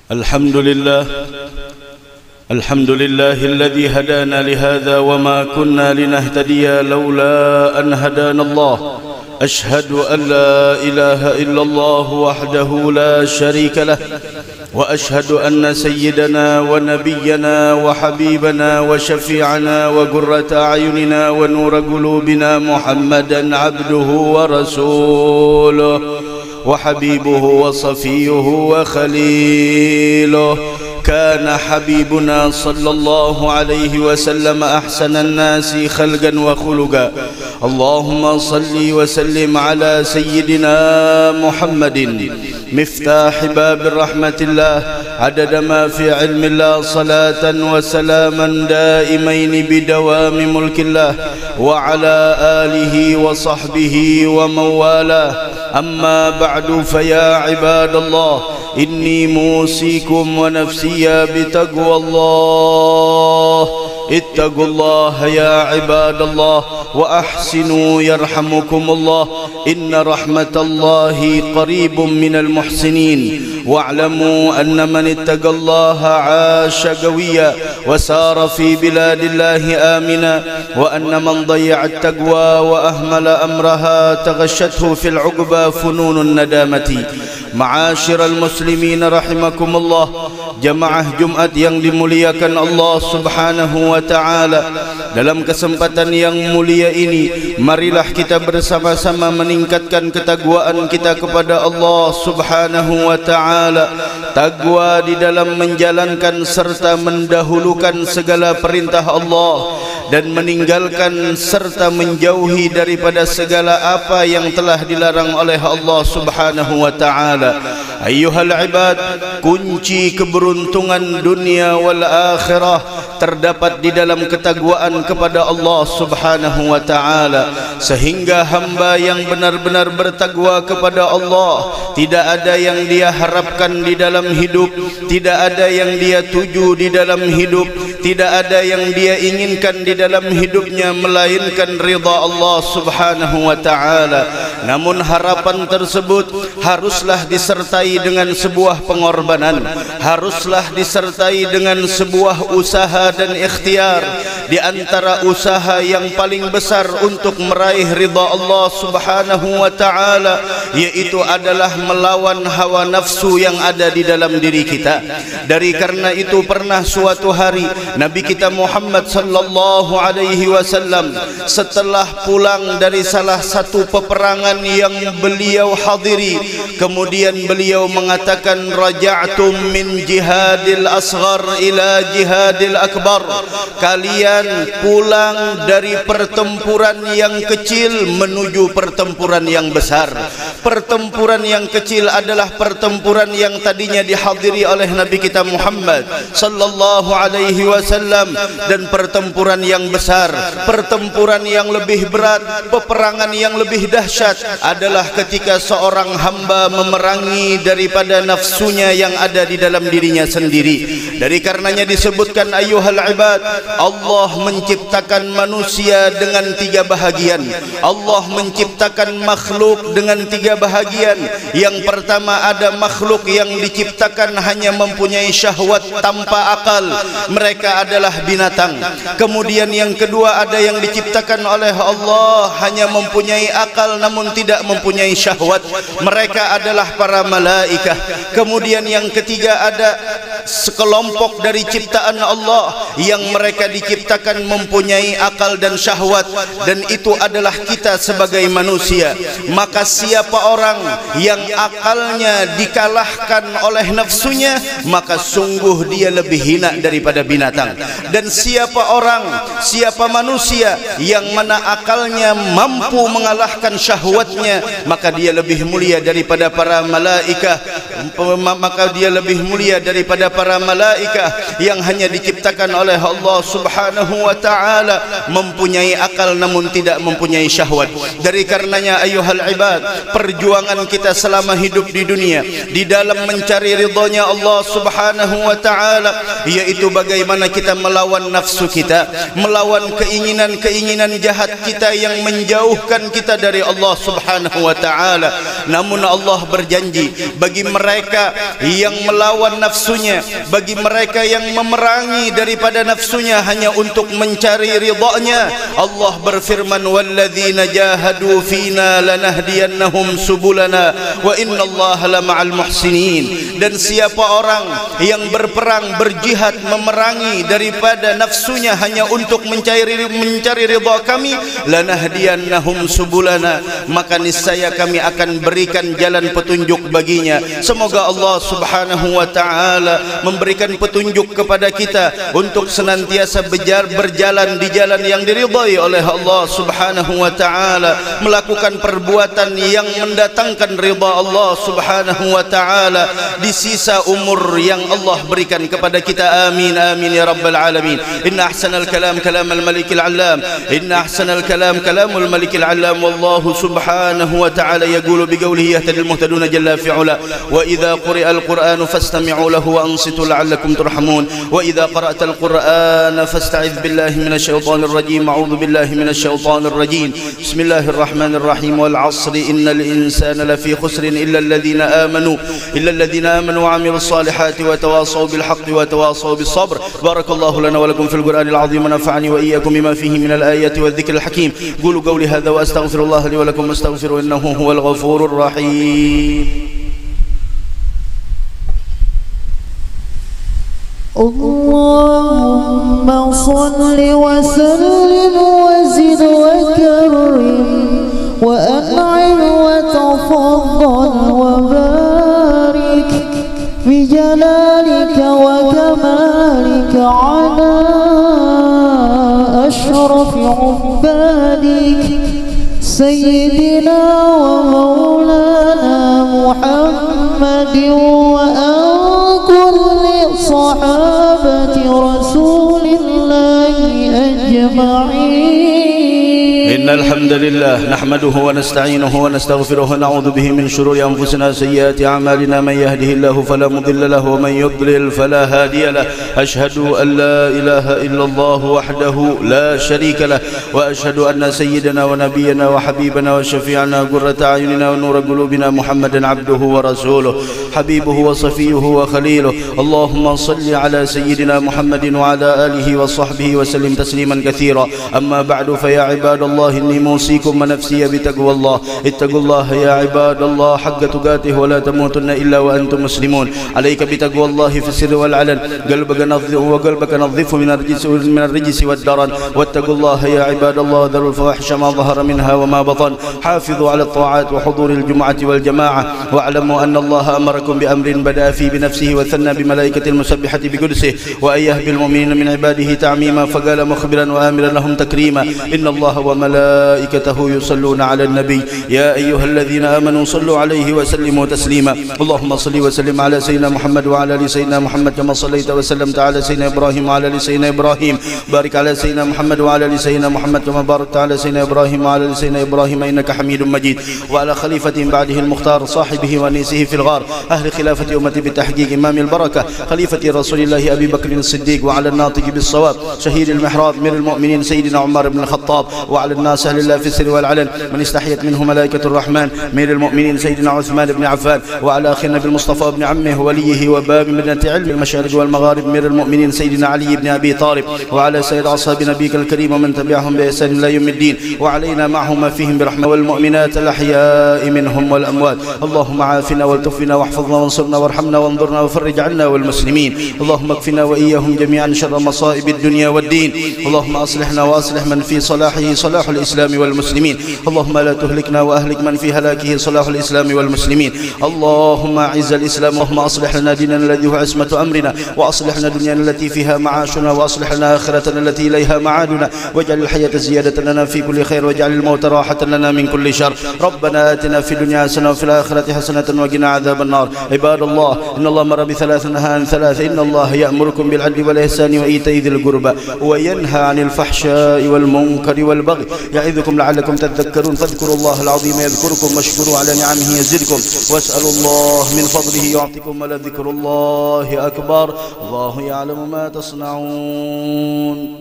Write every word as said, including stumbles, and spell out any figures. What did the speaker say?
الحمد لله الحمد لله الذي هدانا لهذا وما كنا لنهتدي لولا أن هدانا الله. أشهد أن لا إله إلا الله وحده لا شريك له، وأشهد أن سيدنا ونبينا وحبيبنا وشفيعنا وقرة أعيننا ونور قلوبنا محمدا عبده ورسوله وحبيبه وصفيه وخليله. كان حبيبنا صلى الله عليه وسلم أحسن الناس خلقا وخلقا. اللهم صل وسلم على سيدنا محمد مفتاح باب رحمة الله عدد ما في علم الله، صلاة وسلاما دائمين بدوام ملك الله، وعلى آله وصحبه ومن والاه. أما بعد، فيا عباد الله، إني موصيكم ونفسي بتقوى الله. اتقوا الله يا عباد الله وأحسنوا يرحمكم الله، إن رحمة الله قريب من المحسنين. واعلموا أن من اتقى الله عاش قويا وسار في بلاد الله آمنا، وأن من ضيع التقوى وأهمل أمرها تغشته في العقبى فنون الندامة. معاشر المسلمين رحمكم الله, jamaah Jumat yang dimuliakan Allah Subhanahu wa ta'ala, dalam kesempatan yang mulia ini marilah kita bersama-sama meningkatkan ketakwaan kita kepada Allah Subhanahu wa ta'ala. Takwa di dalam menjalankan serta mendahulukan segala perintah Allah dan meninggalkan serta menjauhi daripada segala apa yang telah dilarang oleh Allah Subhanahu wa ta'ala. Ayyuhal ibad, kunci keberuntungan dunia wal akhirah terdapat di dalam ketakwaan kepada Allah Subhanahu wa ta'ala. Sehingga hamba yang benar-benar bertakwa kepada Allah, tidak ada yang dia harapkan di dalam hidup, tidak ada yang dia tuju di dalam hidup, tidak ada yang dia inginkan di dalam hidupnya melainkan ridha Allah Subhanahu wa ta'ala. Namun harapan tersebut haruslah disertai dengan sebuah pengorbanan, haruslah disertai dengan sebuah usaha dan ikhtiar. Di antara usaha yang paling besar untuk meraih ridha Allah Subhanahu wa ta'ala yaitu adalah melawan hawa nafsu yang ada di dalam diri kita. Dari karena itu pernah suatu hari Nabi kita Muhammad sallallahu alaihi wasallam setelah pulang dari salah satu peperangan yang beliau hadiri, kemudian beliau mengatakan, raja'tum min jihadil asghar ila jihadil akbar. Kalian pulang dari pertempuran yang kecil menuju pertempuran yang besar. Pertempuran yang kecil adalah pertempuran yang tadinya dihadiri oleh Nabi kita Muhammad sallallahu alaihi wasallam, dan pertempuran yang besar, pertempuran yang lebih berat, peperangan yang lebih dahsyat adalah ketika seorang hamba memerangi daripada nafsunya yang ada di dalam dirinya sendiri. Dari karenanya disebutkan, ayyuhal ibad, Allah menciptakan manusia dengan tiga bahagian. Allah menciptakan makhluk dengan tiga bahagian. Yang pertama, ada makhluk yang diciptakan hanya mempunyai syahwat tanpa akal, mereka adalah binatang. Kemudian yang kedua, ada yang diciptakan oleh Allah hanya mempunyai akal namun tidak mempunyai syahwat, mereka adalah para malaikah. Kemudian yang ketiga, ada sekelompok dari ciptaan Allah yang mereka diciptakan mempunyai akal dan syahwat, dan itu adalah kita sebagai manusia. Maka siapa orang yang akalnya dikalahkan oleh nafsunya, maka sungguh dia lebih hina daripada binatang. Dan siapa orang, siapa manusia yang mana akalnya mampu mengalahkan syahwatnya, maka dia lebih mulia daripada para malaikah, maka dia lebih mulia daripada daripada para malaikah yang hanya diciptakan oleh Allah Subhanahu wa taala, mempunyai akal namun tidak mempunyai syahwat. Dari karenanya ayuhal ibad, perjuangan kita selama hidup di dunia di dalam mencari ridhonya Allah Subhanahu wa taala, yaitu bagaimana kita melawan nafsu kita, melawan keinginan-keinginan jahat kita yang menjauhkan kita dari Allah Subhanahu wa taala. Namun Allah berjanji bagi mereka yang melawan nafsunya, bagi mereka yang memerangi daripada nafsunya hanya untuk mencari ridha-Nya, Allah berfirman, walladzina jahadu fina lanahdiyannahum subulana wa innallaha lama'al muhsinin. Dan siapa orang yang berperang, berjihad, memerangi daripada nafsunya hanya untuk mencari mencari ridha kami, lanahdiyannahum subulana, maka niscaya kami akan berikan jalan petunjuk baginya. Semoga Allah Subhanahu wa taala memberikan petunjuk kepada kita untuk senantiasa berjalan di jalan yang diridhai oleh Allah Subhanahu wa taala, melakukan perbuatan yang mendatangkan ridha Allah Subhanahu wa taala di sisa umur yang Allah berikan kepada kita. Amin amin ya rabbal alamin. Inna ahsanal kalam kalamul malikil allam, inna ahsanal kalam kalamul malikil allam, wallahu subhanahu wa ta'ala yaqulu biqawlihi yahtadil muhtaduna jalla fi'ala, wa idza quri'al qur'anu fastami'u lahu wa ansitu la'allakum turhamun, wa idza qara'tal qur'ana fasta'idh billahi minasy syaithanir rajim, a'udzu billahi minasy syaithanir rajim. Bismillahir rahmanir rahim. Wal 'ashri innal insana lafi khusrin illa alladhina amanu illa alladhina amanu wa 'amilus salihati wa tawasaw bil haqqi wa tawasaw bis sabr. Barakallahu lana wa lakum fil qur'anil 'azim wa nafa'ani wa iyyakum bima fihi minal ayati wadh-dhikril hakim. Qulu qawli hadha wa astaghfirullah li wa lakum wastaghfiruhu innahu huwal ghafurur rahim. Allahumma salli wa sallim wa zid wa karrim wa an'im wa tafaddal wa barik bi jalalika wa kamalika ala ashrafi ubadik sayyidina wa maulana Muhammadin wa an kulli sahabati rasulillahi ajma'in. إن الحمد لله نحمده ونستعينه ونستغفره ونعوذ به من شرور أنفسنا سيئات أعمالنا، من يهده الله فلا مضل له ومن يضلل فلا هادي له. أشهد أن لا إله إلا الله وحده لا شريك له، وأشهد أن سيدنا ونبينا وحبيبنا وشفيعنا قرة أعيننا ونور قلوبنا محمدا عبده ورسوله حبيبه وصفيه وخليله. اللهم صل على سيدنا محمد وعلى آله وصحبه وسلم تسليما كثيرا. أما بعد، فيا عباد الله إني موصيكم ونفسي بتقوى الله. اتقوا الله يا عباد الله حق تقاته ولا تموتن إلا وأنتم مسلمون. عليك بتقوى الله في السر والعلن، قلبك نظف وقلبك نظف من الرجس من الرجس والدرن. واتقوا الله يا عباد الله ذروا الفواحش ما ظهر منها وما بطن. حافظوا على الطاعات وحضور الجمعة والجماعة، واعلموا أن الله أمركم بأمر بدأ فيه بنفسه وثنى بملائكة المسبحة بقدسه وأياه بالمؤمنين من عباده تعميما، فقال مخبرا وآمرا لهم تكريما. إن الله وملائكته يصلون على النبي يا أيها الذين آمنوا صلوا عليه وسلموا تسليما. اللهم صل وسلم على سيدنا محمد وعلى آل سيدنا محمد كما صليت وسلمت على سيدنا إبراهيم وعلى آل سيدنا إبراهيم. بارك على سيدنا محمد وعلى آل سيدنا محمد كما باركت على سيدنا إبراهيم وعلى آل سيدنا إبراهيم إنك حميد مجيد. وعلى خليفة بعده المختار صاحبه ونيسه في الغار أهل خلافة أمتي بتحقيق إمام البركة خليفة رسول الله أبي بكر الصديق، وعلى الناطق بالصواب شهيد المحراب من المؤمنين سيدنا عمر بن الخطاب، وعلى الناس أهل الله في السر والعلن من استحيت منه ملائكة الرحمن من المؤمنين سيدنا عثمان بن عفان، وعلى أخينا بالمصطفى بن عمه وليه وباب مدينة علم المشارق والمغارب من المؤمنين سيدنا علي بن أبي طالب، وعلى سيد أصحاب نبيك الكريم ومن تبعهم بإحسان إلى يوم الدين، وعلينا معهم ما فيهم برحمة، والمؤمنات الأحياء منهم والأموات. اللهم عافنا والتفنا واحفظنا وانصرنا وارحمنا وانظرنا وفرج عنا والمسلمين. اللهم اكفنا وإياهم جميعا شر مصائب الدنيا والدين. اللهم أصلحنا وأصلح من في صلاحه صلاح الإسلام والمسلمين. اللهم لا تهلكنا وأهلك من في هلاكه صلاح الإسلام والمسلمين. اللهم أعز الإسلام. اللهم أصلح لنا ديننا الذي هو عصمة أمرنا، وأصلح لنا دنيانا التي فيها معاشنا، وأصلح لنا آخرتنا التي إليها معادنا، واجعل الحياة زيادة لنا في كل خير، واجعل الموت راحة لنا من كل شر. ربنا آتنا في الدنيا حسنة وفي الآخرة حسنة وقنا عذاب النار. عباد الله، إن الله أمر بثلاث نهى عن ثلاث. إن الله يأمركم بالعدل والإحسان وإيتاء ذي القربى وينهى عن الفحشاء والمنكر والبغي يعظكم لعلكم تذكرون. فاذكروا الله العظيم يذكركم واشكروا على نعمه يزدكم واسألوا الله من فضله يعطكم ولذكر الله أكبر. الله يعلم ما تصنعون.